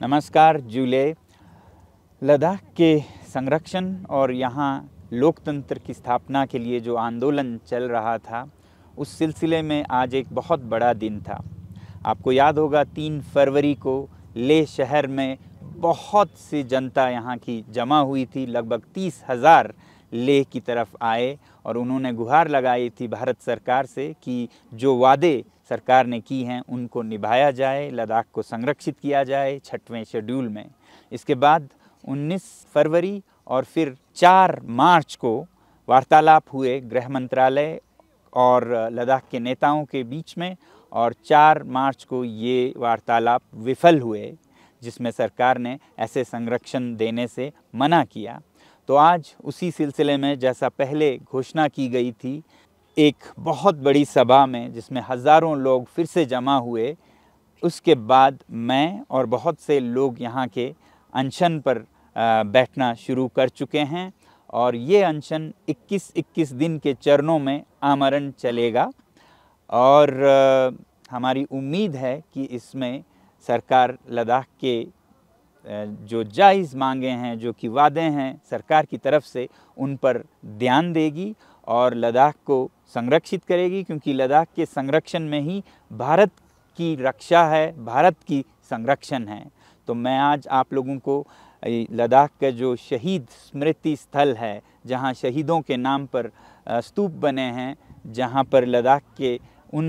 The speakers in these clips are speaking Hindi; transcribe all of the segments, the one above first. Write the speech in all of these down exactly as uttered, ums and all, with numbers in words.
नमस्कार जूले। लद्दाख के संरक्षण और यहाँ लोकतंत्र की स्थापना के लिए जो आंदोलन चल रहा था, उस सिलसिले में आज एक बहुत बड़ा दिन था। आपको याद होगा तीन फरवरी को लेह शहर में बहुत सी जनता यहाँ की जमा हुई थी। लगभग तीस हज़ार लेह की तरफ आए और उन्होंने गुहार लगाई थी भारत सरकार से कि जो वादे सरकार ने की हैं उनको निभाया जाए, लद्दाख को संरक्षित किया जाए छठवें शेड्यूल में। इसके बाद उन्नीस फरवरी और फिर चार मार्च को वार्तालाप हुए गृह मंत्रालय और लद्दाख के नेताओं के बीच में, और चार मार्च को ये वार्तालाप विफल हुए, जिसमें सरकार ने ऐसे संरक्षण देने से मना किया। तो आज उसी सिलसिले में, जैसा पहले घोषणा की गई थी, एक बहुत बड़ी सभा में जिसमें हज़ारों लोग फिर से जमा हुए, उसके बाद मैं और बहुत से लोग यहाँ के अनशन पर बैठना शुरू कर चुके हैं। और ये अनशन इक्कीस इक्कीस दिन के चरणों में आमरण चलेगा और हमारी उम्मीद है कि इसमें सरकार लद्दाख के जो जायज़ मांगे हैं, जो कि वादे हैं सरकार की तरफ से, उन पर ध्यान देगी और लद्दाख को संरक्षित करेगी, क्योंकि लद्दाख के संरक्षण में ही भारत की रक्षा है, भारत की संरक्षण है। तो मैं आज आप लोगों को लद्दाख का जो शहीद स्मृति स्थल है, जहां शहीदों के नाम पर स्तूप बने हैं, जहां पर लद्दाख के उन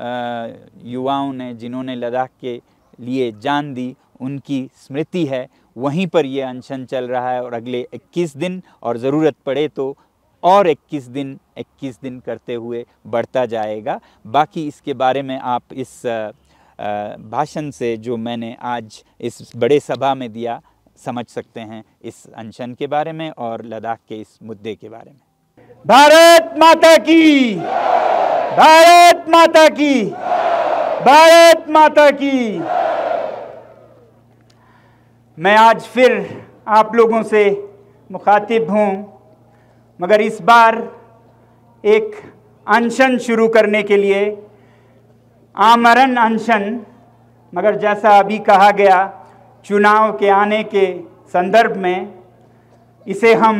युवाओं ने जिन्होंने लद्दाख के लिए जान दी, उनकी स्मृति है, वहीं पर ये अनशन चल रहा है। और अगले इक्कीस दिन और ज़रूरत पड़े तो और इक्कीस दिन इक्कीस दिन करते हुए बढ़ता जाएगा। बाकी इसके बारे में आप इस भाषण से जो मैंने आज इस बड़े सभा में दिया समझ सकते हैं, इस अनशन के बारे में और लद्दाख के इस मुद्दे के बारे में। भारत माता की, भारत माता की, भारत माता की। मैं आज फिर आप लोगों से मुखातिब हूँ, मगर इस बार एक अनशन शुरू करने के लिए, आमरण अनशन। मगर जैसा अभी कहा गया, चुनाव के आने के संदर्भ में इसे हम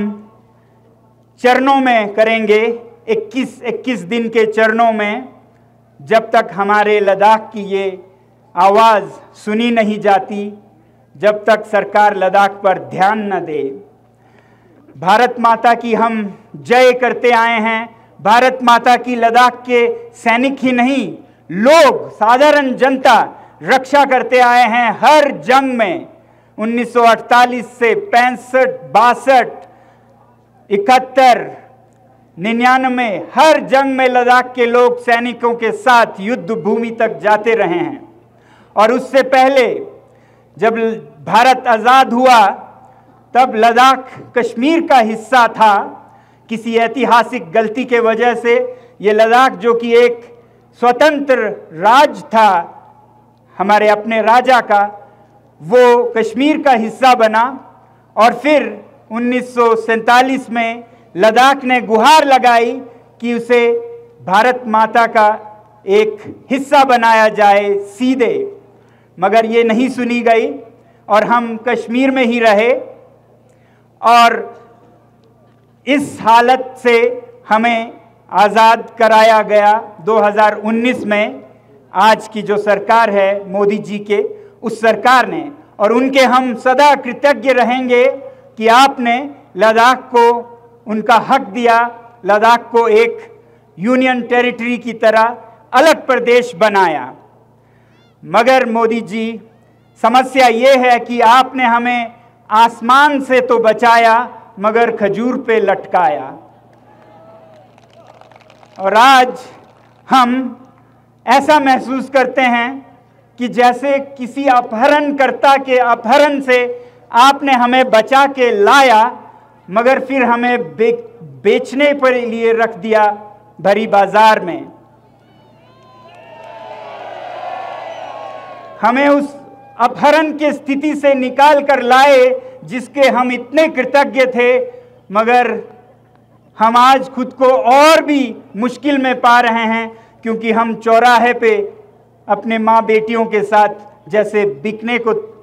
चरणों में करेंगे, इक्कीस इक्कीस दिन के चरणों में, जब तक हमारे लद्दाख की ये आवाज़ सुनी नहीं जाती, जब तक सरकार लद्दाख पर ध्यान न दे। भारत माता की हम जय करते आए हैं। भारत माता की लद्दाख के सैनिक ही नहीं, लोग, साधारण जनता रक्षा करते आए हैं हर जंग में। उन्नीस सौ अड़तालीस से पैंसठ, बासठ, इकहत्तर, निन्यानवे, हर जंग में लद्दाख के लोग सैनिकों के साथ युद्ध भूमि तक जाते रहे हैं। और उससे पहले जब भारत आज़ाद हुआ, तब लद्दाख कश्मीर का हिस्सा था। किसी ऐतिहासिक गलती के वजह से ये लद्दाख, जो कि एक स्वतंत्र राज्य था हमारे अपने राजा का, वो कश्मीर का हिस्सा बना। और फिर उन्नीस सौ सैंतालीस में लद्दाख ने गुहार लगाई कि उसे भारत माता का एक हिस्सा बनाया जाए सीधे, मगर ये नहीं सुनी गई और हम कश्मीर में ही रहे। और इस हालत से हमें आज़ाद कराया गया दो हज़ार उन्नीस में, आज की जो सरकार है मोदी जी के, उस सरकार ने। और उनके हम सदा कृतज्ञ रहेंगे कि आपने लद्दाख को उनका हक दिया, लद्दाख को एक यूनियन टेरिटरी की तरह अलग प्रदेश बनाया। मगर मोदी जी, समस्या ये है कि आपने हमें आसमान से तो बचाया, मगर खजूर पे लटकाया। और आज हम ऐसा महसूस करते हैं कि जैसे किसी अपहरणकर्ता के अपहरण से आपने हमें बचा के लाया, मगर फिर हमें बे, बेचने पर लिए रख दिया भरी बाजार में। हमें उस अपहरण की स्थिति से निकाल कर लाए जिसके हम इतने कृतज्ञ थे, मगर हम आज खुद को और भी मुश्किल में पा रहे हैं, क्योंकि हम चौराहे पे अपने माँ बेटियों के साथ जैसे बिकने को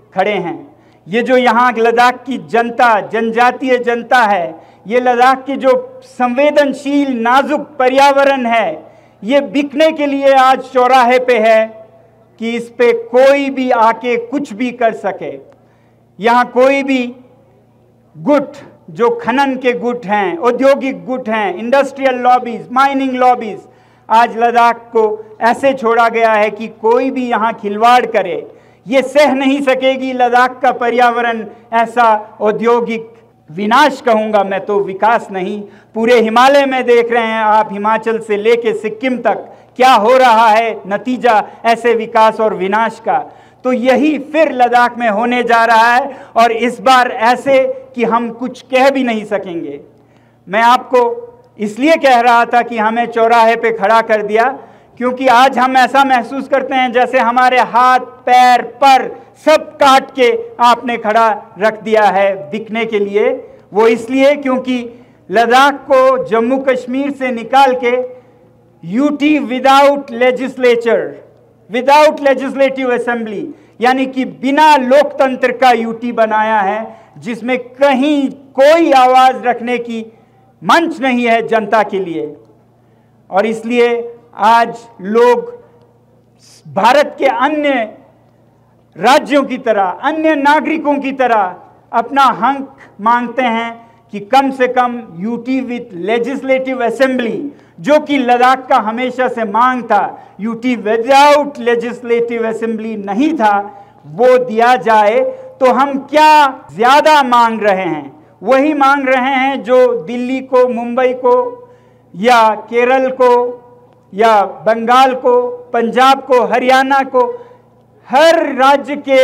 खड़े हैं। ये जो यहाँ लद्दाख की जनता, जनजातीय जनता है, ये लद्दाख की जो संवेदनशील नाजुक पर्यावरण है, ये बिकने के लिए आज चौराहे पे है कि इस पे कोई भी आके कुछ भी कर सके। यहाँ कोई भी गुट, जो खनन के गुट हैं, औद्योगिक गुट हैं, इंडस्ट्रियल लॉबीज, माइनिंग लॉबीज, आज लद्दाख को ऐसे छोड़ा गया है कि कोई भी यहाँ खिलवाड़ करे, ये सह नहीं सकेगी लद्दाख का पर्यावरण ऐसा औद्योगिक विनाश कहूँगा मैं तो, विकास नहीं। पूरे हिमालय में देख रहे हैं आप, हिमाचल से लेके सिक्किम तक क्या हो रहा है नतीजा ऐसे विकास और विनाश का। तो यही फिर लद्दाख में होने जा रहा है, और इस बार ऐसे कि हम कुछ कह भी नहीं सकेंगे। मैं आपको इसलिए कह रहा था कि हमें चौराहे पे खड़ा कर दिया, क्योंकि आज हम ऐसा महसूस करते हैं जैसे हमारे हाथ पैर पर सब काट के आपने खड़ा रख दिया है बिकने के लिए। वो इसलिए क्योंकि लद्दाख को जम्मू कश्मीर से निकाल के UT without legislature, without legislative assembly, यानी कि बिना लोकतंत्र का यूटी बनाया है, जिसमें कहीं कोई आवाज रखने की मंच नहीं है जनता के लिए। और इसलिए आज लोग भारत के अन्य राज्यों की तरह, अन्य नागरिकों की तरह अपना हक मांगते हैं कि कम से कम यूटी विद लेजिस्लेटिव असेंबली, जो कि लद्दाख का हमेशा से मांग था, यूटी विदाउट लेजिस्लेटिव असेंबली नहीं था, वो दिया जाए। तो हम क्या ज्यादा मांग रहे हैं? वही मांग रहे हैं जो दिल्ली को, मुंबई को, या केरल को, या बंगाल को, पंजाब को, हरियाणा को, हर राज्य के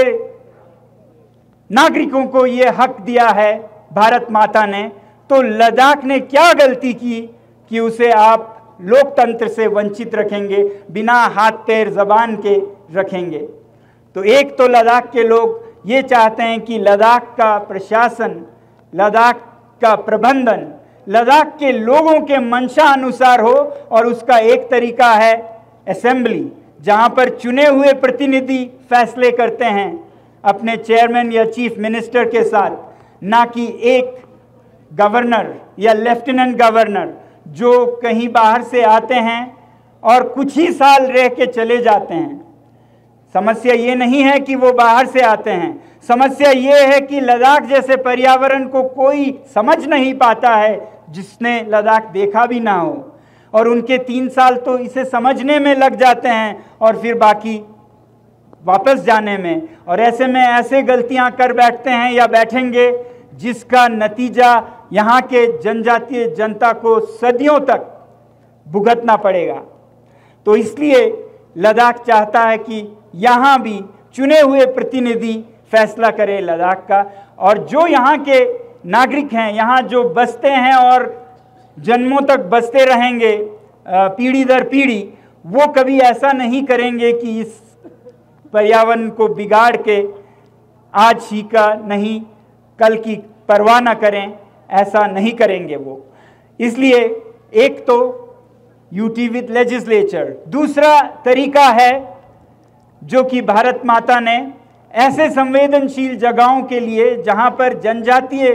नागरिकों को ये हक दिया है भारत माता ने। तो लद्दाख ने क्या गलती की कि उसे आप लोकतंत्र से वंचित रखेंगे, बिना हाथ पैर जबान के रखेंगे? तो एक तो लद्दाख के लोग ये चाहते हैं कि लद्दाख का प्रशासन, लद्दाख का प्रबंधन लद्दाख के लोगों के मंशा अनुसार हो, और उसका एक तरीका है असेंबली, जहां पर चुने हुए प्रतिनिधि फैसले करते हैं अपने चेयरमैन या चीफ मिनिस्टर के साथ, ना कि एक गवर्नर या लेफ्टिनेंट गवर्नर जो कहीं बाहर से आते हैं और कुछ ही साल रह के चले जाते हैं। समस्या ये नहीं है कि वो बाहर से आते हैं, समस्या ये है कि लद्दाख जैसे पर्यावरण को कोई समझ नहीं पाता है जिसने लद्दाख देखा भी ना हो, और उनके तीन साल तो इसे समझने में लग जाते हैं और फिर बाकी वापस जाने में। और ऐसे में ऐसे गलतियां कर बैठते हैं या बैठेंगे जिसका नतीजा यहाँ के जनजातीय जनता को सदियों तक भुगतना पड़ेगा। तो इसलिए लद्दाख चाहता है कि यहाँ भी चुने हुए प्रतिनिधि फैसला करे लद्दाख का, और जो यहाँ के नागरिक हैं, यहाँ जो बसते हैं और जन्मों तक बसते रहेंगे पीढ़ी दर पीढ़ी, वो कभी ऐसा नहीं करेंगे कि इस पर्यावरण को बिगाड़ के आज ही का नहीं कल की परवाह न करें, ऐसा नहीं करेंगे वो। इसलिए एक तो यूटी विद लेजिस्लेचर, दूसरा तरीका है जो कि भारत माता ने ऐसे संवेदनशील जगहों के लिए जहां पर जनजातीय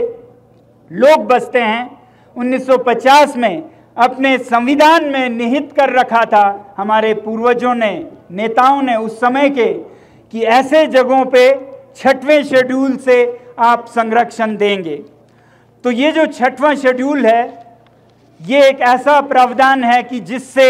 लोग बसते हैं, उन्नीस सौ पचास में अपने संविधान में निहित कर रखा था हमारे पूर्वजों ने, नेताओं ने उस समय के, कि ऐसे जगहों पे छठवें शेड्यूल से आप संरक्षण देंगे। तो ये जो छठवां शेड्यूल है, ये एक ऐसा प्रावधान है कि जिससे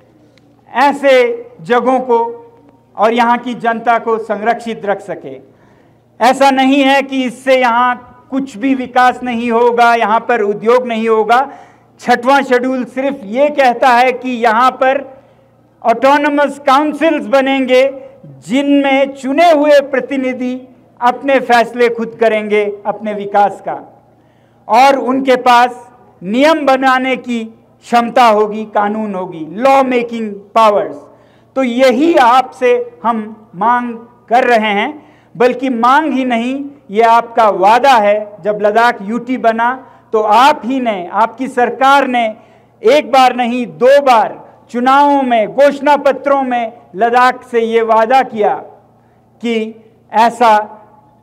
ऐसे जगहों को और यहाँ की जनता को संरक्षित रख सके। ऐसा नहीं है कि इससे यहाँ कुछ भी विकास नहीं होगा, यहाँ पर उद्योग नहीं होगा। छठवां शेड्यूल सिर्फ ये कहता है कि यहाँ पर ऑटोनमस काउंसिल्स बनेंगे जिनमें चुने हुए प्रतिनिधि अपने फैसले खुद करेंगे अपने विकास का, और उनके पास नियम बनाने की क्षमता होगी, कानून होगी, लॉ मेकिंग पावर्स। तो यही आपसे हम मांग कर रहे हैं, बल्कि मांग ही नहीं, ये आपका वादा है। जब लद्दाख यूटी बना तो आप ही ने, आपकी सरकार ने एक बार नहीं दो बार चुनावों में, घोषणा पत्रों में लद्दाख से ये वादा किया कि ऐसा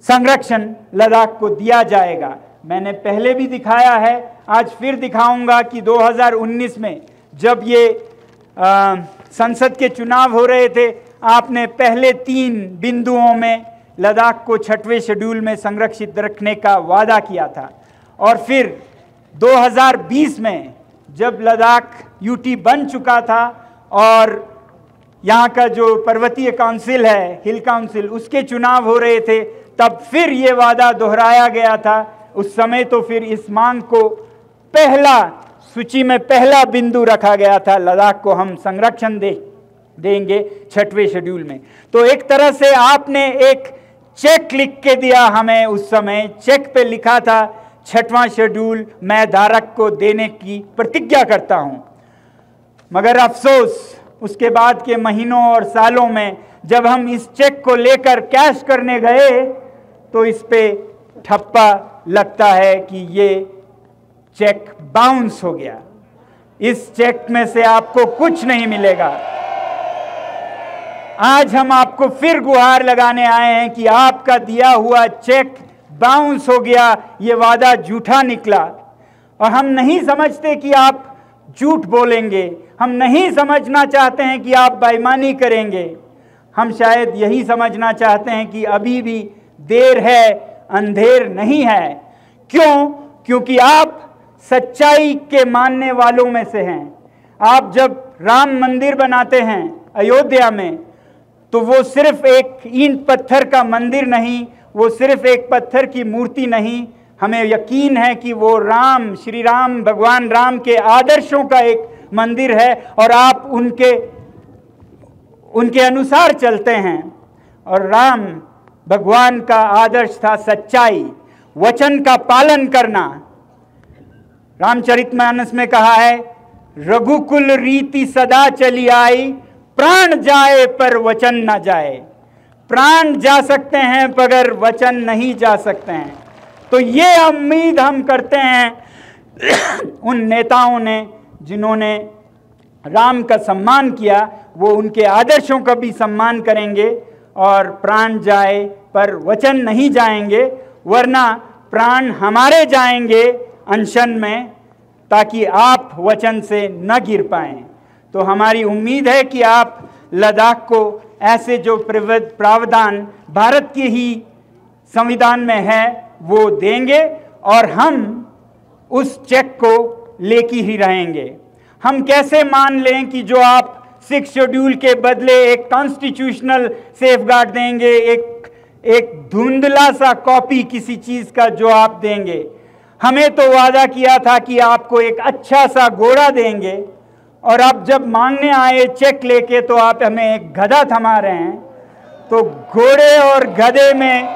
संरक्षण लद्दाख को दिया जाएगा। मैंने पहले भी दिखाया है, आज फिर दिखाऊंगा कि दो हज़ार उन्नीस में जब ये आ, संसद के चुनाव हो रहे थे, आपने पहले तीन बिंदुओं में लद्दाख को छठवें शेड्यूल में संरक्षित रखने का वादा किया था। और फिर दो हज़ार बीस में जब लद्दाख यूटी बन चुका था और यहाँ का जो पर्वतीय काउंसिल है, हिल काउंसिल, उसके चुनाव हो रहे थे, तब फिर ये वादा दोहराया गया था। उस समय तो फिर इस मांग को पहला सूची में पहला बिंदु रखा गया था, लद्दाख को हम संरक्षण दे देंगे छठवें शेड्यूल में। तो एक तरह से आपने एक चेक लिख के दिया हमें। उस समय चेक पे लिखा था छठवां शेड्यूल मैं धारक को देने की प्रतिज्ञा करता हूं। मगर अफसोस उसके बाद के महीनों और सालों में जब हम इस चेक को लेकर कैश करने गए तो इस पे ठप्पा लगता है कि ये चेक बाउंस हो गया। इस चेक में से आपको कुछ नहीं मिलेगा। आज हम आपको फिर गुहार लगाने आए हैं कि आपका दिया हुआ चेक बाउंस हो गया, ये वादा झूठा निकला। और हम नहीं समझते कि आप झूठ बोलेंगे, हम नहीं समझना चाहते हैं कि आप बेईमानी करेंगे। हम शायद यही समझना चाहते हैं कि अभी भी देर है, अंधेर नहीं है। क्यों? क्योंकि आप सच्चाई के मानने वालों में से हैं। आप जब राम मंदिर बनाते हैं अयोध्या में, तो वो सिर्फ एक ईंट पत्थर का मंदिर नहीं, वो सिर्फ एक पत्थर की मूर्ति नहीं। हमें यकीन है कि वो राम, श्री राम, भगवान राम के आदर्शों का एक मंदिर है और आप उनके उनके अनुसार चलते हैं। और राम भगवान का आदर्श था सच्चाई, वचन का पालन करना। रामचरितमानस में कहा है, रघुकुल रीति सदा चली आई, प्राण जाए पर वचन न जाए। प्राण जा सकते हैं मगर वचन नहीं जा सकते हैं। तो ये उम्मीद हम करते हैं उन नेताओं ने जिन्होंने राम का सम्मान किया, वो उनके आदर्शों का भी सम्मान करेंगे और प्राण जाए पर वचन नहीं जाएंगे, वरना प्राण हमारे जाएंगे अनशन में, ताकि आप वचन से न गिर पाएं। तो हमारी उम्मीद है कि आप लद्दाख को ऐसे जो प्रावधान भारत के ही संविधान में है वो देंगे और हम उस चेक को लेके ही रहेंगे। हम कैसे मान लें कि जो आप सिक्स शेड्यूल के बदले एक कॉन्स्टिट्यूशनल सेफगार्ड देंगे, एक एक धुंधला सा कॉपी किसी चीज का जो आप देंगे। हमें तो वादा किया था कि आपको एक अच्छा सा घोड़ा देंगे, और अब जब मांगने आए चेक लेके तो आप हमें एक गधा थमा रहे हैं। तो घोड़े और गधे में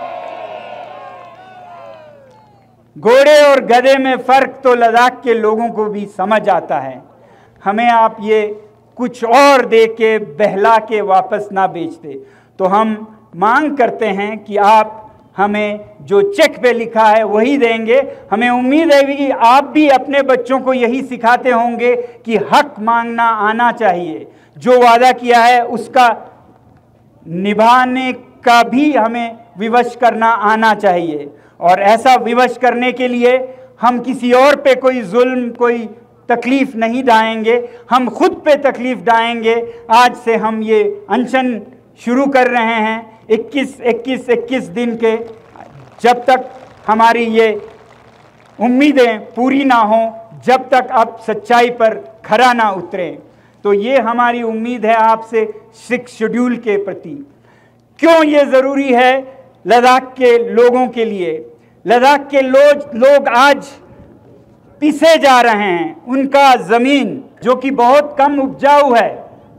घोड़े और गधे में फर्क तो लद्दाख के लोगों को भी समझ आता है। हमें आप ये कुछ और दे के बहला के वापस ना बेच दे। तो हम मांग करते हैं कि आप हमें जो चेक पे लिखा है वही देंगे। हमें उम्मीद है कि आप भी अपने बच्चों को यही सिखाते होंगे कि हक मांगना आना चाहिए, जो वादा किया है उसका निभाने का भी हमें विवश करना आना चाहिए। और ऐसा विवश करने के लिए हम किसी और पे कोई जुल्म, कोई तकलीफ नहीं डालेंगे, हम खुद पे तकलीफ डालेंगे। आज से हम ये अनशन शुरू कर रहे हैं इक्कीस इक्कीस इक्कीस दिन के, जब तक हमारी ये उम्मीदें पूरी ना हों, जब तक आप सच्चाई पर खरा ना उतरें। तो ये हमारी उम्मीद है आपसे सिक्स शेड्यूल के प्रति। क्यों ये ज़रूरी है लद्दाख के लोगों के लिए? लद्दाख के लोग लोग आज पिसे जा रहे हैं। उनका ज़मीन जो कि बहुत कम उपजाऊ है,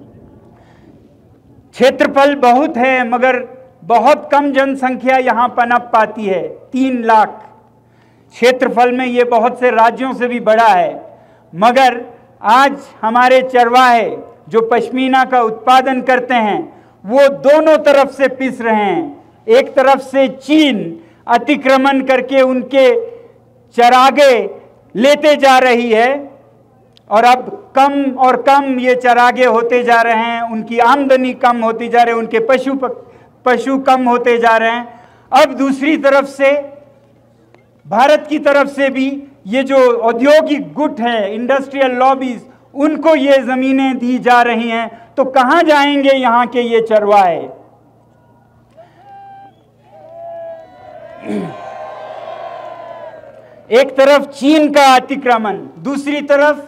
क्षेत्रफल बहुत है मगर बहुत कम जनसंख्या यहाँ पनप पाती है। तीन लाख क्षेत्रफल में ये बहुत से राज्यों से भी बड़ा है, मगर आज हमारे चरवाहे जो पश्मीना का उत्पादन करते हैं वो दोनों तरफ से पिस रहे हैं। एक तरफ से चीन अतिक्रमण करके उनके चरागे लेते जा रही है और अब कम और कम ये चरागे होते जा रहे हैं, उनकी आमदनी कम होती जा रही है, उनके पशु पशु कम होते जा रहे हैं। अब दूसरी तरफ से भारत की तरफ से भी ये जो औद्योगिक गुट है, इंडस्ट्रियल लॉबीज, उनको ये जमीनें दी जा रही हैं। तो कहां जाएंगे यहां के ये चरवाहे? एक तरफ चीन का अतिक्रमण, दूसरी तरफ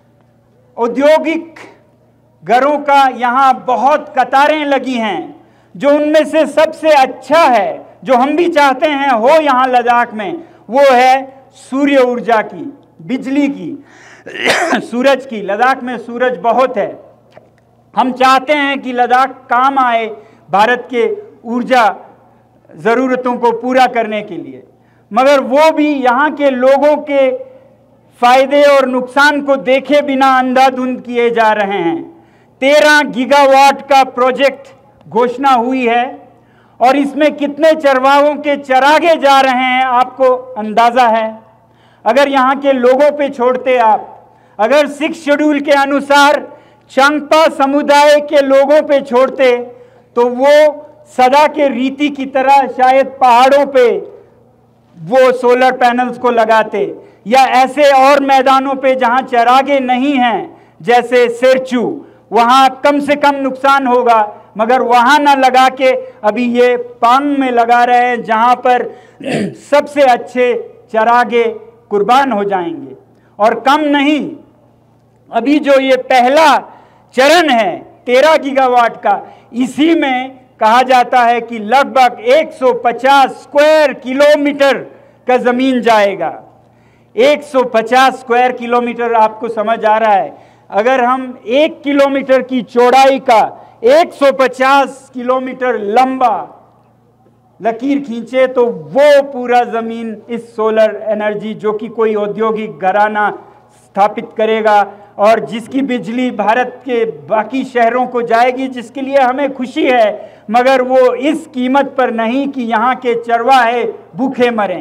औद्योगिक घरों का यहां बहुत कतारें लगी हैं। जो उनमें से सबसे अच्छा है, जो हम भी चाहते हैं हो यहां लद्दाख में, वो है सूर्य ऊर्जा की, बिजली की, सूरज की। लद्दाख में सूरज बहुत है। हम चाहते हैं कि लद्दाख काम आए भारत के ऊर्जा ज़रूरतों को पूरा करने के लिए, मगर वो भी यहाँ के लोगों के फायदे और नुकसान को देखे बिना अंधाधुंध किए जा रहे हैं। तेरह गीगावाट का प्रोजेक्ट घोषणा हुई है और इसमें कितने चरवाहों के चरागे जा रहे हैं आपको अंदाजा है? अगर यहाँ के लोगों पे छोड़ते आप, अगर सिक्स शेड्यूल के अनुसार चांगपा समुदाय के लोगों पे छोड़ते, तो वो सदा के रीति की तरह शायद पहाड़ों पे वो सोलर पैनल्स को लगाते, या ऐसे और मैदानों पे जहां चरागे नहीं हैं जैसे सेरचू, वहां कम से कम नुकसान होगा, मगर वहां ना लगा के अभी ये पांग में लगा रहे हैं जहां पर सबसे अच्छे चरागे कुर्बान हो जाएंगे। और कम नहीं, अभी जो ये पहला चरण है तेरह गीगावाट का, इसी में कहा जाता है कि लगभग एक सौ पचास स्क्वायर किलोमीटर का जमीन जाएगा। एक सौ पचास स्क्वायर किलोमीटर, आपको समझ आ रहा है? अगर हम एक किलोमीटर की चौड़ाई का एक सौ पचास किलोमीटर लंबा लकीर खींचे तो वो पूरा जमीन इस सोलर एनर्जी, जो कि कोई औद्योगिक घराना स्थापित करेगा और जिसकी बिजली भारत के बाकी शहरों को जाएगी, जिसके लिए हमें खुशी है, मगर वो इस कीमत पर नहीं कि यहाँ के चरवाहे भूखे मरें।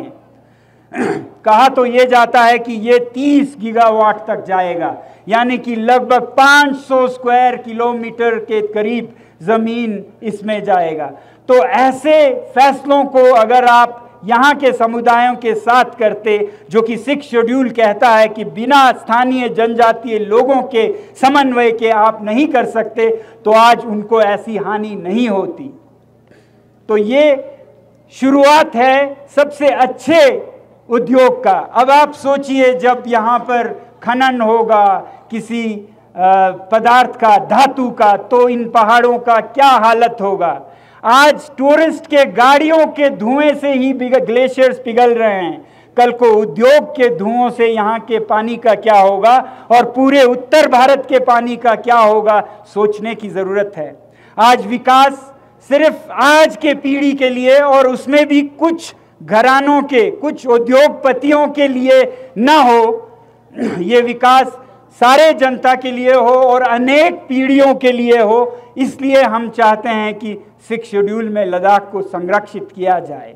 कहा तो ये जाता है कि ये तीस गीगावाट तक जाएगा, यानी कि लगभग पाँच सौ स्क्वायर किलोमीटर के करीब जमीन इसमें जाएगा। तो ऐसे फैसलों को अगर आप यहाँ के समुदायों के साथ करते, जो कि सिक्स शेड्यूल कहता है कि बिना स्थानीय जनजातीय लोगों के समन्वय के आप नहीं कर सकते, तो आज उनको ऐसी हानि नहीं होती। तो ये शुरुआत है सबसे अच्छे उद्योग का। अब आप सोचिए, जब यहाँ पर खनन होगा किसी पदार्थ का, धातु का, तो इन पहाड़ों का क्या हालत होगा। आज टूरिस्ट के गाड़ियों के धुएं से ही ग्लेशियर्स पिघल रहे हैं, कल को उद्योग के धुओं से यहाँ के पानी का क्या होगा और पूरे उत्तर भारत के पानी का क्या होगा, सोचने की ज़रूरत है। आज विकास सिर्फ आज के पीढ़ी के लिए, और उसमें भी कुछ घरानों के, कुछ उद्योगपतियों के लिए न हो, ये विकास सारे जनता के लिए हो और अनेक पीढ़ियों के लिए हो। इसलिए हम चाहते हैं कि सिक्स शेड्यूल में लद्दाख को संरक्षित किया जाए।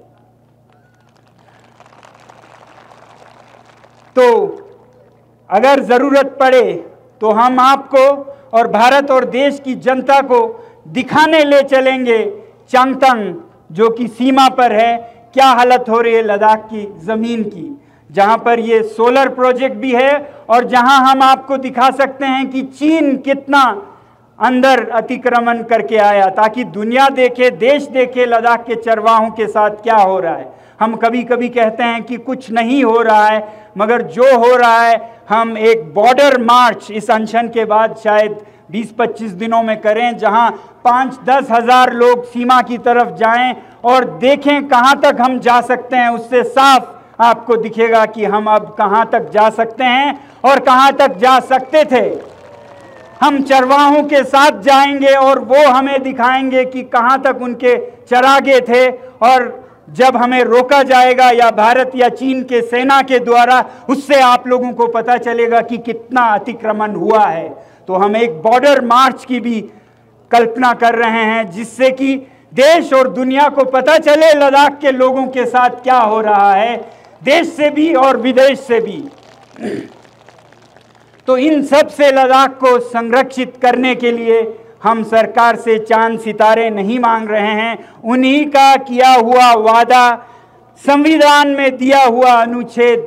तो अगर जरूरत पड़े तो हम आपको और भारत और देश की जनता को दिखाने ले चलेंगे चांगथंग, जो कि सीमा पर है, क्या हालत हो रही है लद्दाख की जमीन की, जहां पर ये सोलर प्रोजेक्ट भी है और जहां हम आपको दिखा सकते हैं कि चीन कितना अंदर अतिक्रमण करके आया, ताकि दुनिया देखे, देश देखे लद्दाख के चरवाहों के साथ क्या हो रहा है। हम कभी कभी कहते हैं कि कुछ नहीं हो रहा है, मगर जो हो रहा है, हम एक बॉर्डर मार्च इस अनशन के बाद शायद बीस पच्चीस दिनों में करें, जहां पाँच दस हजार लोग सीमा की तरफ जाएं और देखें कहां तक हम जा सकते हैं। उससे साफ आपको दिखेगा कि हम अब कहां तक जा सकते हैं और कहां तक जा सकते थे। हम चरवाहों के साथ जाएंगे और वो हमें दिखाएंगे कि कहां तक उनके चरागे थे, और जब हमें रोका जाएगा या भारत या चीन के सेना के द्वारा, उससे आप लोगों को पता चलेगा कि कितना अतिक्रमण हुआ है। तो हम एक बॉर्डर मार्च की भी कल्पना कर रहे हैं, जिससे कि देश और दुनिया को पता चले लद्दाख के लोगों के साथ क्या हो रहा है, देश से भी और विदेश से भी। तो इन सब से लद्दाख को संरक्षित करने के लिए हम सरकार से चांद सितारे नहीं मांग रहे हैं, उन्हीं का किया हुआ वादा, संविधान में दिया हुआ अनुच्छेद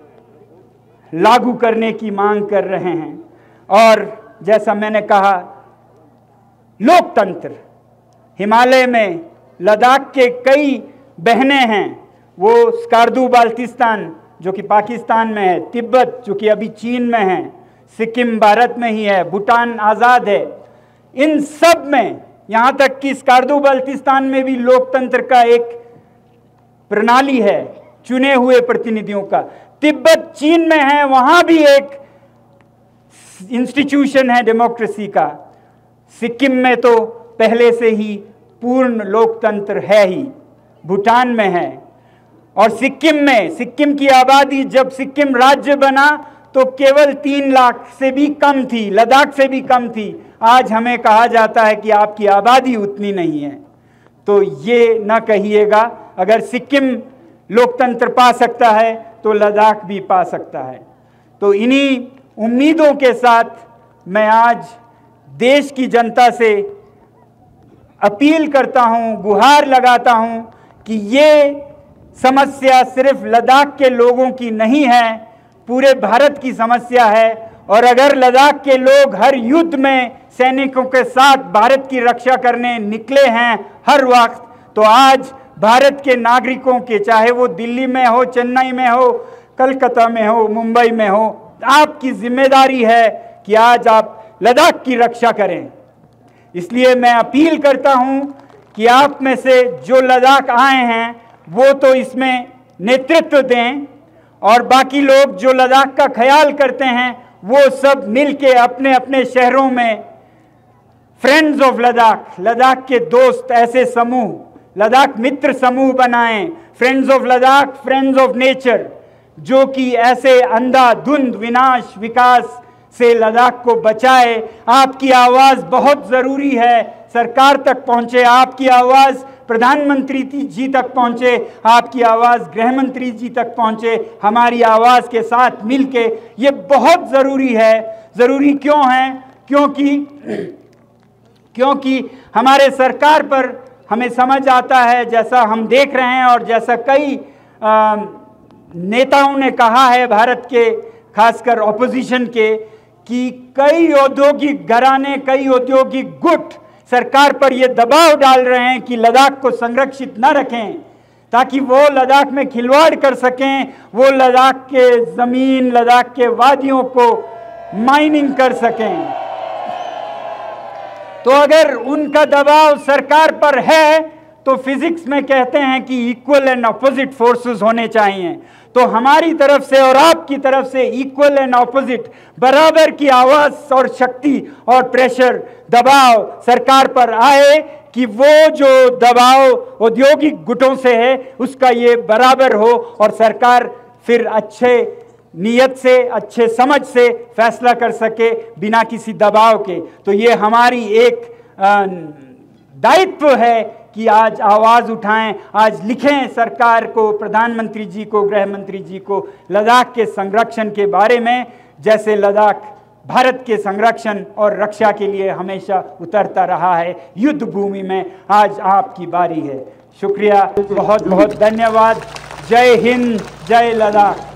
लागू करने की मांग कर रहे हैं। और जैसा मैंने कहा, लोकतंत्र, हिमालय में लद्दाख के कई बहनें हैं, वो स्कार्दू बाल्टिस्तान जो कि पाकिस्तान में है, तिब्बत जो कि अभी चीन में है, सिक्किम भारत में ही है, भूटान आज़ाद है, इन सब में, यहाँ तक कि स्कार्दू बाल्टिस्तान में भी लोकतंत्र का एक प्रणाली है, चुने हुए प्रतिनिधियों का। तिब्बत चीन में है, वहाँ भी एक इंस्टीट्यूशन है डेमोक्रेसी का। सिक्किम में तो पहले से ही पूर्ण लोकतंत्र है ही, भूटान में है। और सिक्किम में, सिक्किम की आबादी जब सिक्किम राज्य बना तो केवल तीन लाख से भी कम थी, लद्दाख से भी कम थी। आज हमें कहा जाता है कि आपकी आबादी उतनी नहीं है। तो ये न कहिएगा, अगर सिक्किम लोकतंत्र पा सकता है तो लद्दाख भी पा सकता है। तो इन्हीं उम्मीदों के साथ मैं आज देश की जनता से अपील करता हूं, गुहार लगाता हूं कि ये समस्या सिर्फ लद्दाख के लोगों की नहीं है, पूरे भारत की समस्या है। और अगर लद्दाख के लोग हर युद्ध में सैनिकों के साथ भारत की रक्षा करने निकले हैं हर वक्त, तो आज भारत के नागरिकों के, चाहे वो दिल्ली में हो, चेन्नई में हो, कलकत्ता में हो, मुंबई में हो, आपकी जिम्मेदारी है कि आज आप लद्दाख की रक्षा करें। इसलिए मैं अपील करता हूं कि आप में से जो लद्दाख आए हैं वो तो इसमें नेतृत्व दें, और बाकी लोग जो लद्दाख का ख्याल करते हैं वो सब मिलके अपने अपने शहरों में फ्रेंड्स ऑफ लद्दाख, लद्दाख के दोस्त ऐसे समूह, लद्दाख मित्र समूह बनाएं, friends of Ladakh, friends of nature, जो कि ऐसे अंधाधुंध विनाश विकास से लद्दाख को बचाए। आपकी आवाज़ बहुत ज़रूरी है, सरकार तक पहुँचे, आपकी आवाज़ प्रधानमंत्री जी तक पहुँचे, आपकी आवाज़ गृह मंत्री जी तक पहुँचे, हमारी आवाज़ के साथ मिलके, ये बहुत ज़रूरी है। ज़रूरी क्यों है? क्योंकि क्योंकि हमारे सरकार पर हमें समझ आता है, जैसा हम देख रहे हैं और जैसा कई आ, नेताओं ने कहा है भारत के, खासकर ऑपोजिशन के, कि कई औद्योगिक घराने, कई औद्योगिक गुट सरकार पर ये दबाव डाल रहे हैं कि लद्दाख को संरक्षित न रखें, ताकि वो लद्दाख में खिलवाड़ कर सकें, वो लद्दाख के ज़मीन, लद्दाख के वादियों को माइनिंग कर सकें। तो अगर उनका दबाव सरकार पर है तो फिजिक्स में कहते हैं कि इक्वल एंड ऑपोजिट फोर्सेस होने चाहिए। तो हमारी तरफ से और आपकी तरफ से इक्वल एंड ऑपोजिट, बराबर की आवाज़ और शक्ति और प्रेशर, दबाव सरकार पर आए कि वो जो दबाव औद्योगिक गुटों से है उसका ये बराबर हो, और सरकार फिर अच्छे नीयत से, अच्छे समझ से फैसला कर सके बिना किसी दबाव के। तो ये हमारी एक दायित्व है कि आज आवाज़ उठाएं, आज लिखें सरकार को, प्रधानमंत्री जी को, गृह मंत्री जी को, लद्दाख के संरक्षण के बारे में। जैसे लद्दाख भारत के संरक्षण और रक्षा के लिए हमेशा उतरता रहा है युद्ध भूमि में, आज आपकी बारी है। शुक्रिया, बहुत बहुत धन्यवाद। जय हिंद, जय लद्दाख।